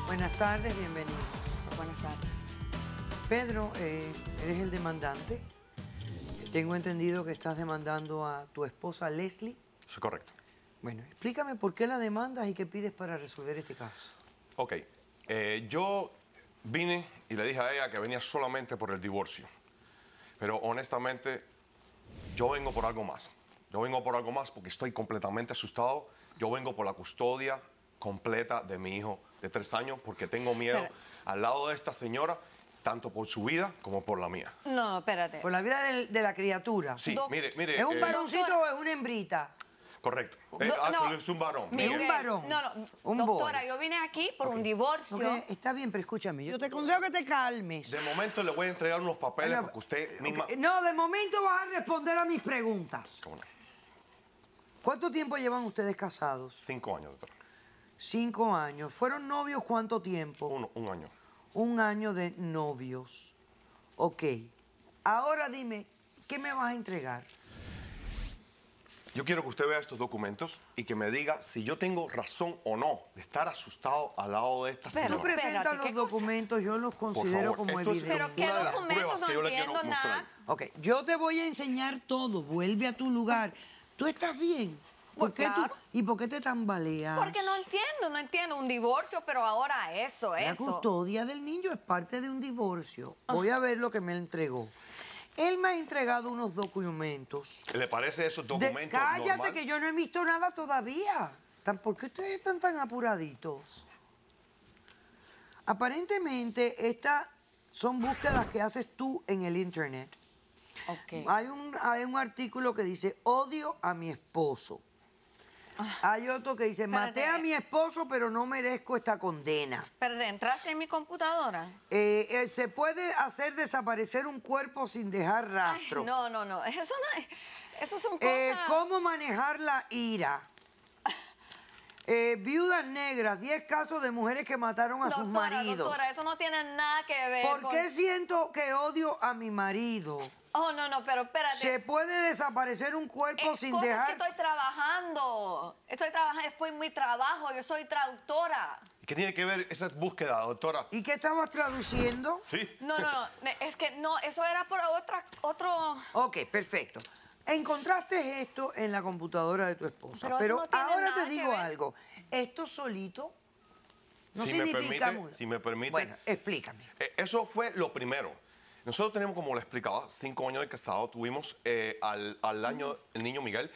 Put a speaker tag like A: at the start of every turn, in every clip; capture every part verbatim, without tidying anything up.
A: Buenas tardes, bienvenido.
B: Buenas tardes.
A: Pedro, eh, eres el demandante. Tengo entendido que estás demandando a tu esposa Leslie.
C: Sí, correcto.
A: Bueno, explícame por qué la demandas y qué pides para resolver este caso.
C: Ok, eh, yo vine y le dije a ella que venía solamente por el divorcio. Pero honestamente, yo vengo por algo más. Yo vengo por algo más porque estoy completamente asustado. Yo vengo por la custodia completa de mi hijo de tres años porque tengo miedo
B: Pero,
C: al lado de esta señora, tanto por su vida como por la mía.
B: No, no, espérate.
A: Por la vida del- de la criatura.
C: Sí,
B: Doc-
C: mire, mire.
A: ¿Es un
C: eh,
A: varoncito
B: Doctor-
A: o es una hembrita?
C: Correcto. Eh,
B: Do-
C: actually,
B: no,
C: es un varón.
A: Miguel.
C: Mire.
A: un varón.
B: No, no,
A: Un
B: doctora,
A: boy.
B: yo vine aquí por
A: Ok.
B: un divorcio.
A: Ok, está bien, pero escúchame. Yo te aconsejo que te calmes.
C: De momento le voy a entregar unos papeles
A: Bueno,
C: para que usted misma...
A: ok, no, de momento vas a responder a mis preguntas.
C: ¿Cómo no?
A: ¿Cuánto tiempo llevan ustedes casados?
C: Cinco años, doctor.
A: Cinco años. ¿Fueron novios cuánto tiempo?
C: Uno, un año.
A: Un año de novios. Ok. Ahora dime, ¿qué me vas a entregar?
C: Yo quiero que usted vea estos documentos y que me diga si yo tengo razón o no de estar asustado al lado de esta
B: Pero-
A: Tú
C: señora.
A: presentas
B: espérate,
A: los
B: ¿qué cosa?
A: documentos, yo los
C: Por
A: considero
C: favor,
A: como
C: esto es
A: evidentes.
B: Pero ¿qué
C: una de las
B: documentos?
C: pruebas
B: No
C: que yo le quiero
B: entiendo
C: mostrar.
B: nada.
A: Ok, yo te voy a enseñar todo. Vuelve a tu lugar. ¿Tú estás bien? ¿Por
B: Pues
A: qué tú-
B: claro.
A: ¿Y por qué te tambaleas?
B: Porque no entiendo, no entiendo. Un divorcio, pero ahora eso,
A: La
B: eso.
A: custodia del niño es parte de un divorcio. Voy a ver lo que me entregó. Él me ha entregado unos documentos.
C: ¿Le parece esos
A: De-
C: documentos
A: cállate,
C: normal?
A: que yo no he visto nada todavía. Tan- ¿Por qué ustedes están tan apuraditos? Aparentemente, estas son búsquedas que haces tú en el internet.
B: Ok.
A: Hay un, hay un artículo que dice, odio a mi esposo. Hay otro que dice, maté
B: Espérate.
A: a mi esposo, pero no merezco esta condena.
B: Pero entraste en mi computadora.
A: Eh, eh, se puede hacer desaparecer un cuerpo sin dejar
B: Ay,
A: rastro.
B: no, no, no. Eso no es. Eso son
A: Eh,
B: cosas.
A: ¿Cómo manejar la ira? Eh, viudas negras, diez casos de mujeres que mataron a sus
B: Doctora,
A: maridos.
B: doctora, eso no tiene nada que ver
A: ¿Por
B: con...
A: qué siento que odio a mi marido?
B: Oh, no, no, pero espérate.
A: ¿Se puede desaparecer un cuerpo
B: Es
A: sin
B: cosas
A: dejar...?
B: que estoy trabajando. Estoy trabajando, después mi trabajo. Yo soy traductora.
C: ¿Qué tiene que ver esa búsqueda, doctora?
A: ¿Y qué estabas traduciendo?
C: Sí.
B: No, no, no. ne- Es que no, eso era por otra, otro...
A: Ok, perfecto. Encontraste esto en la computadora de tu esposa.
B: Pero eso
A: Pero,
B: no tiene
A: ahora
B: nada
A: te
B: que
A: digo
B: ver.
A: algo. Esto solito no
C: Si me
A: significa
C: permite,
A: mucho.
C: si me permite.
A: Bueno, explícame.
C: Eh, eso fue lo primero. Nosotros tenemos, como le explicaba, cinco años de casado. Tuvimos eh, al, al año el niño Miguel.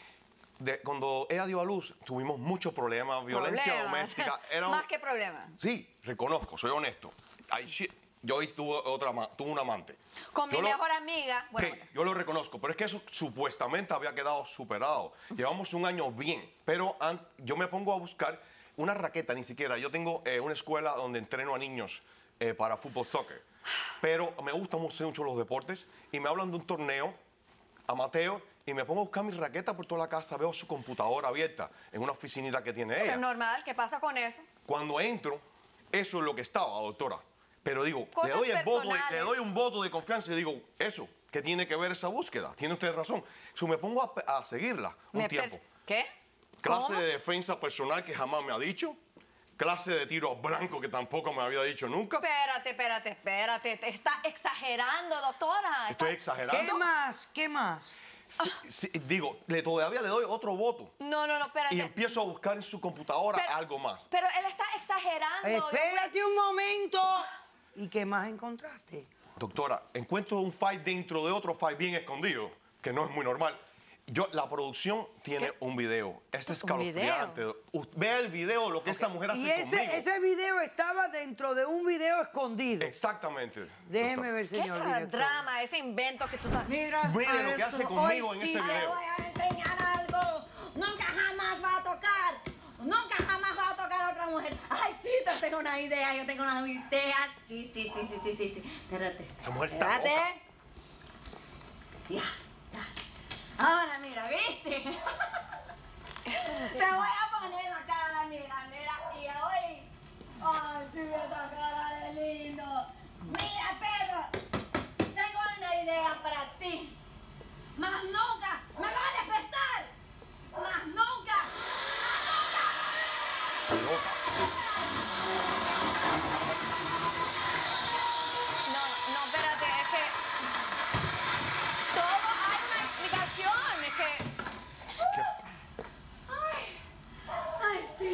C: De, cuando ella dio a luz, tuvimos muchos problemas, violencia
B: Problemas.
C: doméstica. Era un-
B: Más que problema.
C: Sí, reconozco, soy honesto. Ay, shit, yo hoy tuve, otra, ama- tuve un amante.
B: Con
C: Yo
B: mi
C: lo-
B: mejor amiga. Bueno,
C: Ok, yo lo reconozco, pero es que eso supuestamente había quedado superado. Llevamos un año bien, pero an- yo me pongo a buscar una raqueta, ni siquiera. Yo tengo eh, una escuela donde entreno a niños eh, para fútbol, soccer. Pero me gustan mucho los deportes y me hablan de un torneo amateur y me pongo a buscar mi raqueta por toda la casa. Veo su computadora abierta en una oficinita que tiene
B: pero
C: ella.
B: es normal. ¿Qué pasa con eso?
C: Cuando entro, eso es lo que estaba, doctora. Pero digo, le
B: Cosas
C: doy, el voto de- le
B: personales.
C: doy un voto de confianza y digo, eso, ¿qué tiene que ver esa búsqueda? Tiene usted razón. So, me pongo a, a seguirla un
B: Me
C: tiempo.
B: pers- ¿Qué?
C: Clase
B: ¿Cómo?
C: de defensa personal que jamás me ha dicho. Clase de tiro a blanco que tampoco me había dicho nunca.
B: Espérate, espérate, espérate. Te está exagerando, doctora.
C: Estoy
B: Está-
A: ¿Qué
C: exagerando.
A: más? ¿Qué más?
C: Sí, sí, digo, le, todavía le doy otro voto.
B: No, no, no, espérate.
C: Y empiezo a buscar en su computadora
B: Pero-
C: algo más.
B: Pero él está exagerando. Yo fui-
A: Espérate un momento. ¿Y qué más encontraste?
C: Doctora, encuentro un file dentro de otro file bien escondido, que no es muy normal. Yo, la producción tiene
B: ¿Qué?
C: un video. Es
B: ¿Un
C: escalofriante. U- Vea el video, lo que esa mujer hace
A: Y ese,
C: conmigo.
A: ese video estaba dentro de un video escondido.
C: Exactamente.
A: Déjeme
C: doctora.
A: ver,
B: ¿Qué es
A: señor
B: ese
A: director.
B: drama, ese invento que tú estás...
D: Mira,
C: Mire lo que
D: eso,
C: hace conmigo
D: hoy
C: en
D: sí
C: ese
D: te
C: video.
D: voy a enseñar algo. Nunca jamás va a tocar. Nunca jamás va a tocar a otra mujer. Ay, sí, te tengo una idea. Yo tengo una idea. Sí, sí, sí, sí, sí, sí. sí. Espérate.
C: Esa mujer está
D: Espérate.
C: loca.
D: Ya, ya. Ahora mira, ¿viste? Te voy a poner la cara, mira, mira. Y hoy. Ay, sí, esa cara de lindo. Mira, Pedro. Tengo una idea para ti. Más nunca me va a despertar. Más nunca.
C: Está loca.
B: No, no, espérate, es que todo hay una explicación, es que
D: Ay, sí.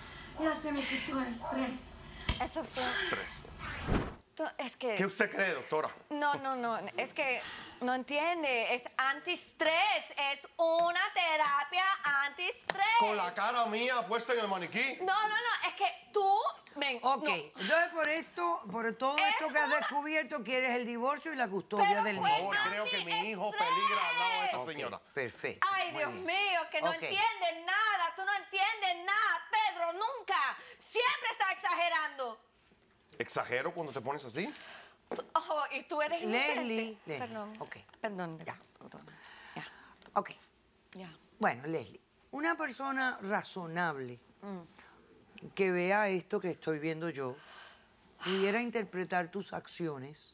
D: Ya se me quitó el estrés.
B: eso fue...
C: Estrés.
B: to- Es que...
C: ¿Qué usted cree, doctora?
B: No, no, no, es que no entiende, es antiestrés, es una terapia antiestrés.
C: Con la cara mía puesta en el maniquí.
B: No, no, no, es que tú, ven,
A: Ok,
B: no,
A: entonces por esto, por todo
B: Es
A: esto que has
B: una-
A: descubierto, quieres el divorcio y la custodia
B: Pero
A: del
B: fue
A: niño.
C: Por favor, creo que mi hijo peligra al lado de esta
A: Ok,
C: señora.
A: perfecto.
B: ay,
A: muy
B: Dios
A: bien.
B: mío, que no
A: Ok.
B: entiendes nada, tú no entiendes nada, Pedro, nunca, siempre está exagerando.
C: ¿Exagero cuando te pones así?
B: Tú- oh, y tú eres inocente.
A: Leslie, Leslie,
B: Perdón,
A: ok.
B: perdón,
A: Ya.
B: perdón, ya,
A: Ok,
B: ya.
A: bueno, Leslie, una persona razonable
B: Mm.
A: que vea esto que estoy viendo yo, pudiera interpretar tus acciones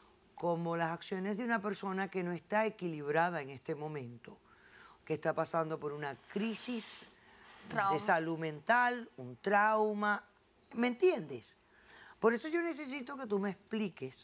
A: como las acciones de una persona que no está equilibrada en este momento, que está pasando por una crisis
B: Trauma.
A: de salud mental, un trauma, ¿me entiendes? Por eso yo necesito que tú me expliques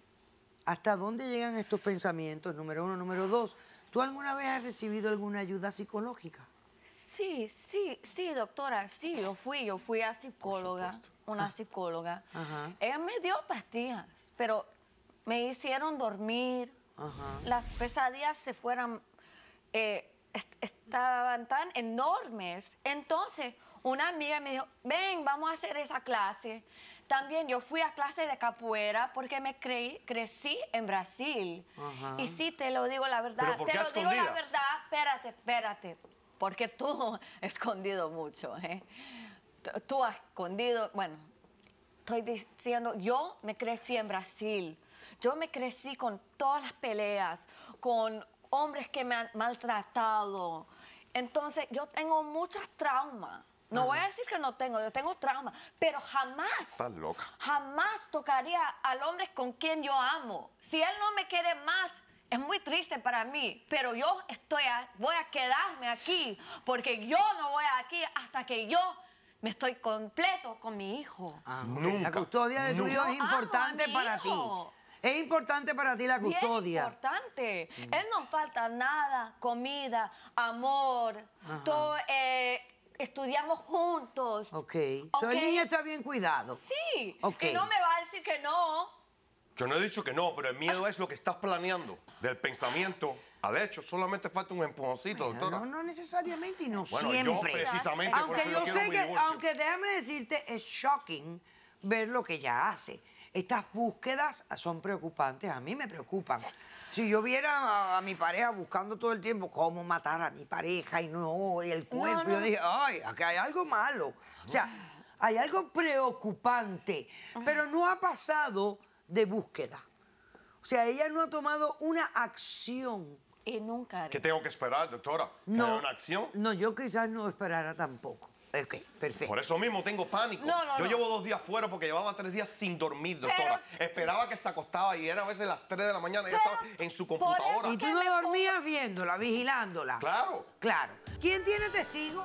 A: hasta dónde llegan estos pensamientos, número uno. Número dos, ¿tú alguna vez has recibido alguna ayuda psicológica?
B: Sí, sí, sí, doctora, sí, yo fui, yo fui a psicóloga, una psicóloga.
A: Ajá.
B: Ella me dio pastillas, pero me hicieron dormir.
A: Ajá.
B: Las pesadillas se fueran, eh, est- estaban tan enormes. Entonces, una amiga me dijo, ven, vamos a hacer esa clase. También yo fui a clase de capoeira porque me creí, crecí en Brasil.
A: Ajá.
B: Y sí, te lo digo la verdad.
C: ¿Pero por
B: te
C: qué a
B: lo digo la
C: escondidas?
B: verdad. Espérate, espérate. Porque tú has escondido mucho, ¿eh? Tú- Tú has escondido, bueno, estoy diciendo, yo me crecí en Brasil. Yo me crecí con todas las peleas, con hombres que me han maltratado. Entonces, yo tengo muchos traumas. No voy a decir que no tengo, yo tengo traumas, pero jamás,
C: Estás loca.
B: jamás tocaría al hombre con quien yo amo. Si él no me quiere más, es muy triste para mí, pero yo estoy a- voy a quedarme aquí, porque yo no voy aquí hasta que yo me estoy completo con mi hijo.
A: Ah, ok.
C: Nunca,
A: La custodia de tu
C: nunca.
A: hijo es
B: Yo amo a
A: importante
B: mi
A: para ti.
B: hijo.
A: Es importante para ti la
B: Bien
A: custodia.
B: importante. Él no falta nada, comida, amor, todo, eh, estudiamos juntos.
A: Ok. So,
B: Ok.
A: el niño está bien cuidado.
B: Sí.
A: Ok.
B: Y no me va a decir que no.
C: Yo no he dicho que no, pero el miedo es lo que estás planeando. Del pensamiento al hecho, solamente falta un empujoncito,
A: Bueno,
C: doctora.
A: no, no necesariamente y no
C: Bueno, yo
A: siempre.
C: precisamente por
A: Aunque
C: eso yo
A: yo
C: quiero
A: sé
C: mi
A: que,
C: divorcio.
A: aunque déjame decirte, es shocking ver lo que ella hace. Estas búsquedas son preocupantes, a mí me preocupan. Si yo viera a, a mi pareja buscando todo el tiempo cómo matar a mi pareja y no, y el cuerpo,
B: no.
A: yo dije, ay, aquí hay algo malo. O sea, hay algo preocupante, pero no ha pasado de búsqueda. O sea, ella no ha tomado una acción.
B: Y nunca haré.
C: ¿Qué tengo que esperar, doctora? ¿Que haya una acción?
A: No, yo quizás no esperara tampoco. Ok, perfecto.
C: Por eso mismo tengo pánico.
B: No, no,
C: yo
B: no.
C: llevo dos días fuera porque llevaba tres días sin dormir, doctora. Esperaba que se acostaba y era a veces las tres de la mañana y ella
B: Pero
C: estaba en su
B: por
C: computadora.
B: eso
A: ¿Y tú
B: que
A: no
B: me
A: dormías viéndola, vigilándola?
C: Claro,
A: Claro. ¿Quién tiene testigo?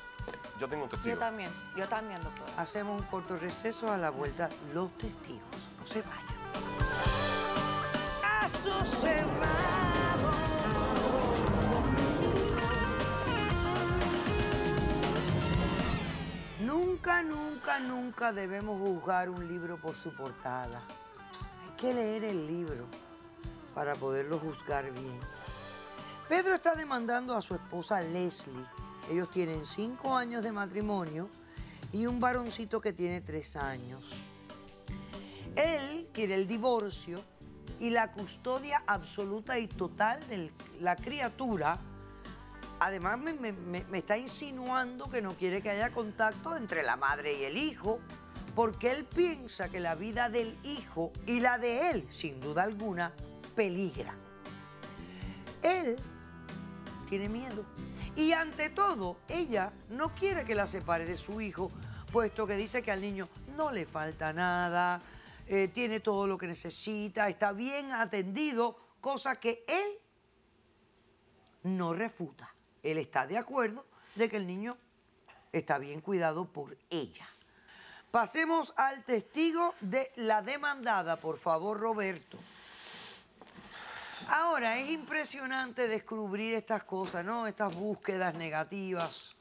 C: yo tengo un testigo.
B: Yo también, yo también, doctora.
A: Hacemos un corto receso, a la vuelta los testigos. No se vayan. Caso cerrado. Nunca, nunca, nunca debemos juzgar un libro por su portada. Hay que leer el libro para poderlo juzgar bien. Pedro está demandando a su esposa Leslie. Ellos tienen cinco años de matrimonio y un varoncito que tiene tres años. Él quiere el divorcio y la custodia absoluta y total de la criatura. Además, me, me- me- me está insinuando que no quiere que haya contacto entre la madre y el hijo, porque él piensa que la vida del hijo y la de él, sin duda alguna, peligran. Él tiene miedo. Y ante todo, ella no quiere que la separe de su hijo, puesto que dice que al niño no le falta nada, eh, tiene todo lo que necesita, está bien atendido, cosa que él no refuta. Él está de acuerdo de que el niño está bien cuidado por ella. Pasemos al testigo de la demandada, por favor, Roberto. Ahora, es impresionante descubrir estas cosas, ¿no? Estas búsquedas negativas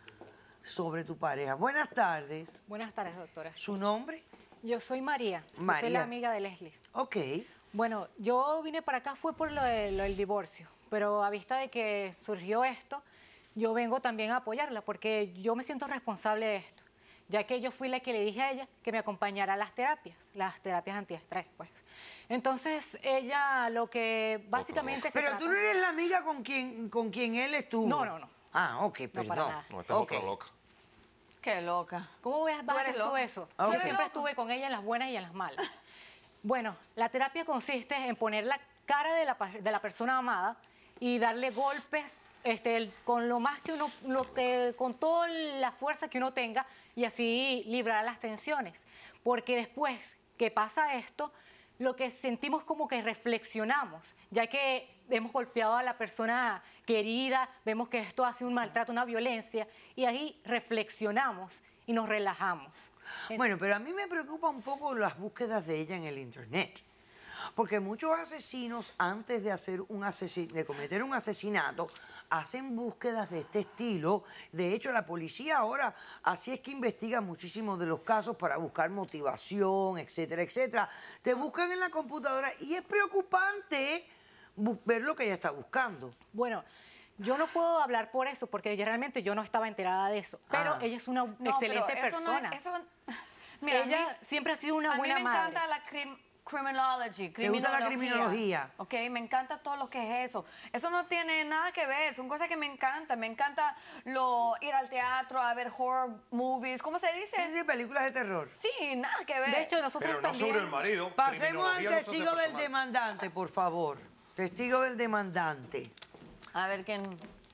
A: sobre tu pareja. Buenas tardes.
E: Buenas tardes, doctora.
A: ¿Su nombre?
E: Yo soy María. Yo soy
A: María.
E: la amiga de Leslie.
A: Ok.
E: Bueno, yo vine para acá fue por lo, de- lo del divorcio, pero a vista de que surgió esto, yo vengo también a apoyarla porque yo me siento responsable de esto, ya que yo fui la que le dije a ella que me acompañara a las terapias, las terapias antiestrés, pues. Entonces, ella lo que básicamente se
A: Pero
E: trata-
A: tú no eres la amiga con quien, con quien él estuvo.
E: No, no, no.
A: Ah, ok, perdón.
E: para nada.
C: No, esta es
A: Ok.
C: otra loca.
B: Qué loca.
E: ¿Cómo voy a, vas a
B: eres
E: hacer tú
B: loca.
E: eso?
A: Ah,
E: Yo
A: ok.
E: siempre estuve con ella en las buenas y en las malas. Bueno, la terapia consiste en poner la cara de la, pa- de la persona amada y darle golpes este, el- con lo más que uno, lo que- con toda la fuerza que uno tenga y así librar las tensiones. Porque después que pasa esto, lo que sentimos como que reflexionamos, ya que hemos golpeado a la persona querida, vemos que esto hace un maltrato, una violencia, y ahí reflexionamos y nos relajamos.
A: Bueno, pero a mí me preocupa un poco las búsquedas de ella en el internet. Porque muchos asesinos, antes de, hacer un asesi- de cometer un asesinato, hacen búsquedas de este estilo. De hecho, la policía ahora así es que investiga muchísimos de los casos para buscar motivación, etcétera, etcétera. Te buscan en la computadora y es preocupante bu- ver lo que ella está buscando.
E: Bueno, yo no puedo hablar por eso, porque yo realmente yo no estaba enterada de eso. Pero
A: Ah.
E: ella es una
B: No,
E: excelente
B: pero eso no es-
E: persona.
B: eso- mira, a
E: ella
B: mí-
E: siempre ha sido una
B: a
E: buena
B: mí me
E: madre.
B: encanta la crim- criminology,
A: ¿Te gusta la criminología?
B: Ok, me encanta todo lo que es eso. Eso no tiene nada que ver, son cosas que me encantan. Me encanta lo, ir al teatro a ver horror movies, ¿cómo se dice?
A: Sí, sí, películas de terror.
B: Sí, nada que ver.
E: De hecho, nosotros
C: Pero no
E: también...
C: sobre el marido.
A: Pasemos al
C: criminología no se hace
A: testigo del
C: personal.
A: demandante, por favor. Testigo del demandante.
B: A ver quién...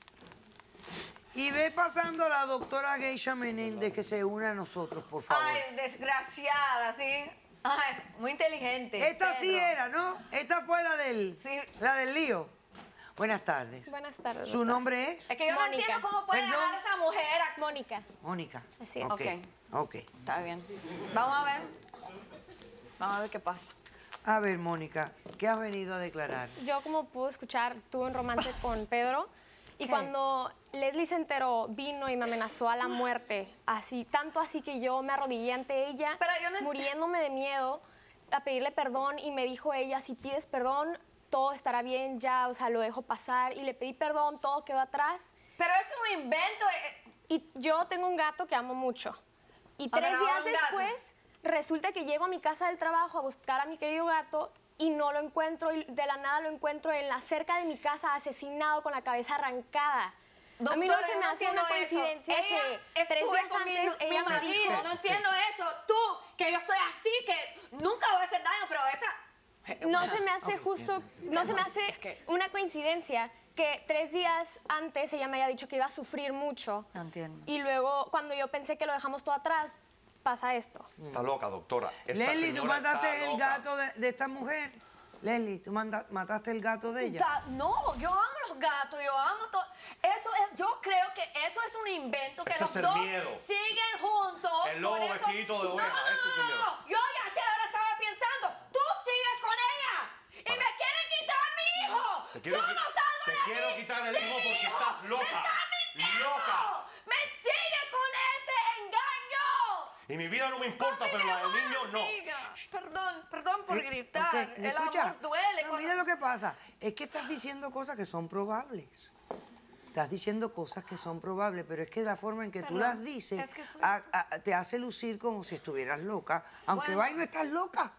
A: Y ve pasando a la doctora Geisha Menéndez que se une a nosotros, por favor.
B: Ay, desgraciada, ¿sí? Ay, muy inteligente.
A: Esta sí
B: Pedro.
A: era, ¿no? Esta fue la del,
B: Sí.
A: la del lío. Buenas tardes.
F: Buenas tardes.
A: ¿Su
F: doctora.
A: nombre es?
B: Es que yo no
F: Mónica.
B: entiendo cómo puede
A: Perdón.
B: dejar a esa mujer aquí.
F: Mónica.
A: Mónica.
F: Así es.
A: Ok.
B: Ok.
A: Ok.
B: Está bien. Vamos a ver. Vamos a ver qué pasa.
A: A ver, Mónica, ¿qué has venido a declarar?
F: Yo, como pudo escuchar, tuve un romance con Pedro. Y
B: ¿Qué?
F: cuando Leslie se enteró, vino y me amenazó a la muerte. Así, tanto así que yo me arrodillé ante ella,
B: Pero yo no ent-
F: muriéndome de miedo, a pedirle perdón. Y me dijo ella, si pides perdón, todo estará bien ya, o sea, lo dejo pasar. Y le pedí perdón, todo quedó atrás.
B: Pero es un invento. eh,
F: Y yo tengo un gato que amo mucho. Y
B: A ver,
F: tres
B: ahora
F: días
B: un gato.
F: después, resulta que llego a mi casa del trabajo a buscar a mi querido gato y no lo encuentro. Y de la nada lo encuentro en la cerca de mi casa, asesinado, con la cabeza arrancada. a mí no
B: Doctora,
F: se
B: yo
F: me
B: no
F: hace una
B: entiendo eso.
F: coincidencia
B: Ella
F: que tres
B: estuve
F: días
B: con mi-
F: antes
B: mi
F: ella me
B: marido,
F: dijo...
B: No entiendo eso. Tú, que yo estoy así, que nunca voy a hacer daño, pero esa...
F: No se me hace justo, no se me hace
B: Es que-
F: una coincidencia que tres días antes ella me haya dicho que iba a sufrir mucho.
B: No entiendo.
F: Y luego, cuando yo pensé que lo dejamos todo atrás, pasa esto.
C: Está loca, doctora. Esta
A: Leslie, ¿tú
C: señora está
A: mataste el
C: loca.
A: gato de, de esta mujer? Leslie, ¿tú manda- mataste el gato de ella?
B: Da- no, yo amo los gatos, yo amo todo. Eso es, yo creo que eso es un invento que
C: Ese
B: los
C: es el
B: dos
C: miedo.
B: siguen juntos.
C: El lobo
B: por eso-
C: vestidito de oveja,
B: no, no,
C: ese es el
B: no,
C: miedo.
B: no, yo ya sé, ahora estaba pensando, tú sigues con ella y me quieren quitar mi hijo.
C: Te quiero
B: yo
C: qui-
B: no salgo
C: te
B: de
C: quiero
B: aquí
C: quitar el
B: sin
C: hijo porque
B: hijo.
C: estás loca.
B: Me estás mintiendo.
C: Loca.
B: Me sigues con ese engaño.
C: Y mi vida no me importa, pero la del niño no.
B: Amiga, perdón, perdón por
A: Eh,
B: gritar.
A: ok, ¿me
B: El
A: escucha?
B: amor duele.
A: No,
B: cuando-
A: mira lo que pasa. Es que estás diciendo cosas que son probables. Estás diciendo cosas que son probables, pero es que la forma en que tú
B: Perdón,
A: las dices
B: es que soy-
A: a- a- te hace lucir como si estuvieras loca, aunque
B: Bueno.
A: Bay no estás loca.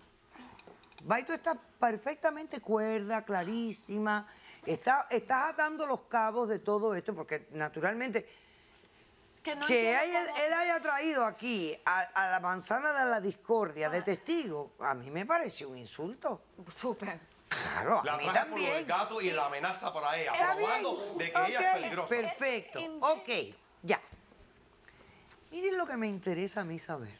A: Bay, tú estás perfectamente cuerda, clarísima. Está- estás atando los cabos de todo esto, porque naturalmente
B: que no
A: que
B: entiendo
A: él,
B: cómo-
A: él haya traído aquí a, a la manzana de la discordia de testigo, a mí me pareció un insulto.
B: Súper.
A: Claro, a
C: La
A: mí
C: traje por lo del
A: también.
C: gato y la amenaza para ella,
A: Está bien.
C: probando de que ella
A: Ok,
C: es peligrosa.
A: Perfecto.
B: Es invento.
A: Ok, ya. Miren lo que me interesa a mí saber.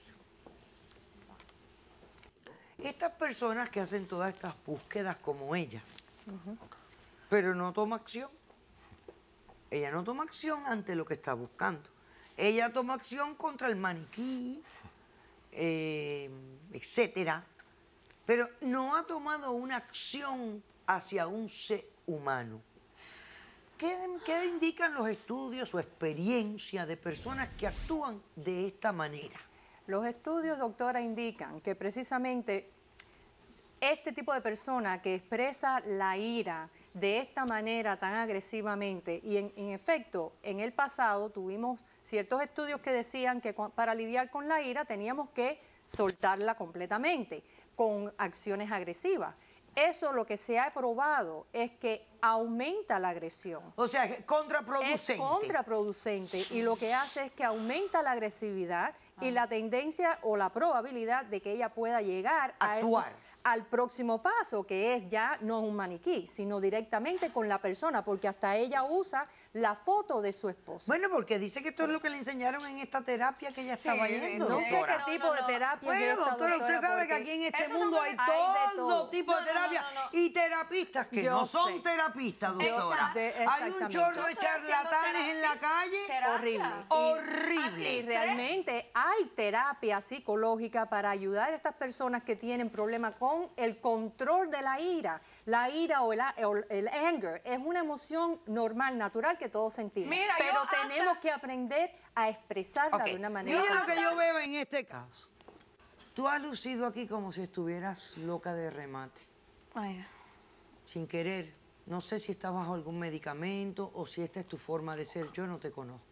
A: Estas personas que hacen todas estas búsquedas como ella, pero no toma acción. Ella no toma acción ante lo que está buscando. Ella toma acción contra el maniquí eh, etcétera, pero no ha tomado una acción hacia un ser humano. ¿Qué, qué indican los estudios o experiencia de personas que actúan de esta manera?
G: Los estudios, doctora, indican que precisamente este tipo de persona que expresa la ira de esta manera tan agresivamente, y en, en efecto, en el pasado tuvimos ciertos estudios que decían que para lidiar con la ira teníamos que soltarla completamente, con acciones agresivas. Eso lo que se ha probado es que aumenta la agresión.
A: O sea, es contraproducente.
G: Es contraproducente y lo que hace es que aumenta la agresividad ah. y la tendencia o la probabilidad de que ella pueda llegar a
A: actuar.
G: El, al próximo paso, que es ya no un maniquí, sino directamente con la persona, porque hasta ella usa la foto de su esposo.
A: Bueno, porque dice que esto es lo que le enseñaron en esta terapia que ella estaba
G: sí,
A: yendo,
G: no
A: doctora.
G: sé qué tipo
B: no, no,
G: de terapia
A: bueno,
G: es esta,
A: doctora,
G: doctora,
A: usted sabe que aquí en este mundo hay todo,
G: hay todo
A: tipo de
B: no, no,
A: terapia
B: no, no, no.
A: y terapistas que
G: Yo
A: no son
G: sé.
A: terapistas, doctora.
G: De,
A: hay un chorro de
B: Yo estoy haciendo
A: charlatanes en la calle.
B: terapia.
G: Horrible.
A: Horrible.
G: Y realmente hay terapia psicológica para ayudar a estas personas que tienen problemas con el control de la ira. La ira o el, o el anger es una emoción normal, natural que todos sentimos.
B: Mira,
G: pero
B: yo
G: tenemos
B: hasta...
G: que aprender a expresarla
A: Okay.
G: de una manera.
A: Mira lo que yo veo en este caso. Tú has lucido aquí como si estuvieras loca de remate.
B: Ay.
A: Sin querer. No sé si estás bajo algún medicamento o si esta es tu forma de ser. Yo no te conozco.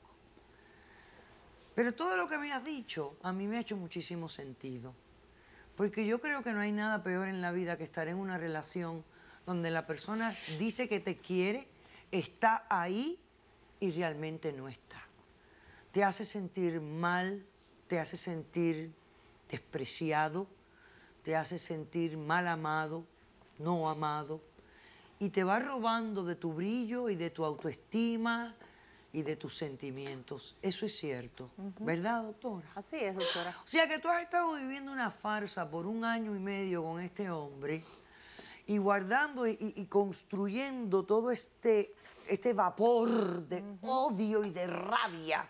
A: Pero todo lo que me has dicho a mí me ha hecho muchísimo sentido. Porque yo creo que no hay nada peor en la vida que estar en una relación donde la persona dice que te quiere, está ahí y realmente no está. Te hace sentir mal, te hace sentir despreciado, te hace sentir mal amado, no amado, y te va robando de tu brillo y de tu autoestima y de tus sentimientos. Eso es cierto, uh-huh. ¿verdad, doctora?
G: Así es, doctora.
A: O sea que tú has estado viviendo una farsa por un año y medio con este hombre y guardando y, y, y construyendo todo este, este vapor de uh-huh. odio y de rabia,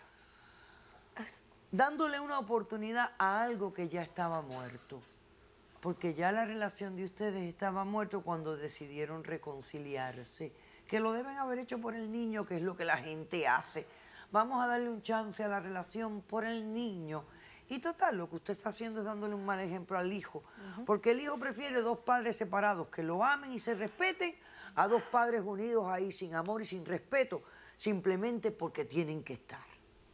A: dándole una oportunidad a algo que ya estaba muerto. Porque ya la relación de ustedes estaba muerta cuando decidieron reconciliarse. Que lo deben haber hecho por el niño, que es lo que la gente hace. Vamos a darle un chance a la relación por el niño. Y total, lo que usted está haciendo es dándole un mal ejemplo al hijo. Uh-huh. Porque el hijo prefiere dos padres separados que lo amen y se respeten a dos padres unidos ahí sin amor y sin respeto, simplemente porque tienen que estar.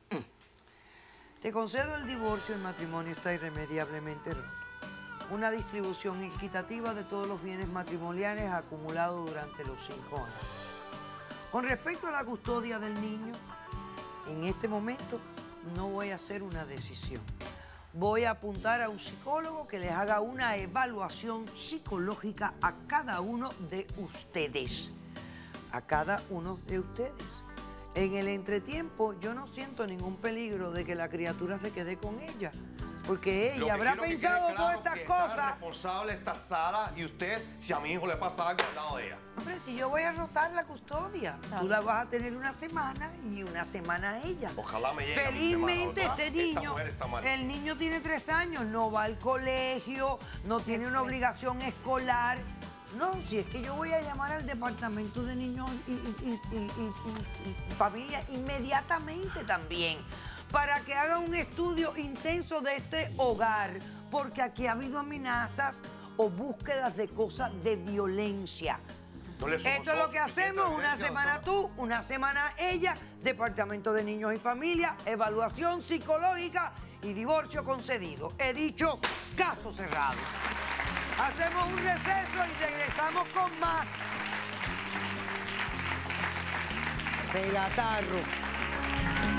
A: Te concedo el divorcio, el matrimonio está irremediablemente roto. Una distribución equitativa de todos los bienes matrimoniales acumulados durante los cinco años. Con respecto a la custodia del niño, en este momento no voy a hacer una decisión. Voy a apuntar a un psicólogo que les haga una evaluación psicológica a cada uno de ustedes. A cada uno de ustedes. En el entretiempo, yo no siento ningún peligro de que la criatura se quede con ella. Porque ella habrá pensado todas estas cosas.
C: Es responsable esta Sara y usted, si a mi hijo le pasa algo al lado de ella.
A: Hombre, si yo voy a rotar la custodia, claro. Tú la vas a tener una semana y una semana ella.
C: Ojalá me llegue.
A: Felizmente
C: semana,
A: este niño,
C: está mal.
A: El niño tiene tres años, no va al colegio, no tiene una obligación escolar. No, si es que yo voy a llamar al departamento de niños y, y, y, y, y, y familia inmediatamente también, para que haga un estudio intenso de este hogar, porque aquí ha habido amenazas o búsquedas de cosas de violencia.
C: No
A: Esto es lo que hacemos, una semana tú, una semana ella, Departamento de Niños y Familia, evaluación psicológica y divorcio concedido. He dicho, caso cerrado. Hacemos un receso y regresamos con más. Pegatarro.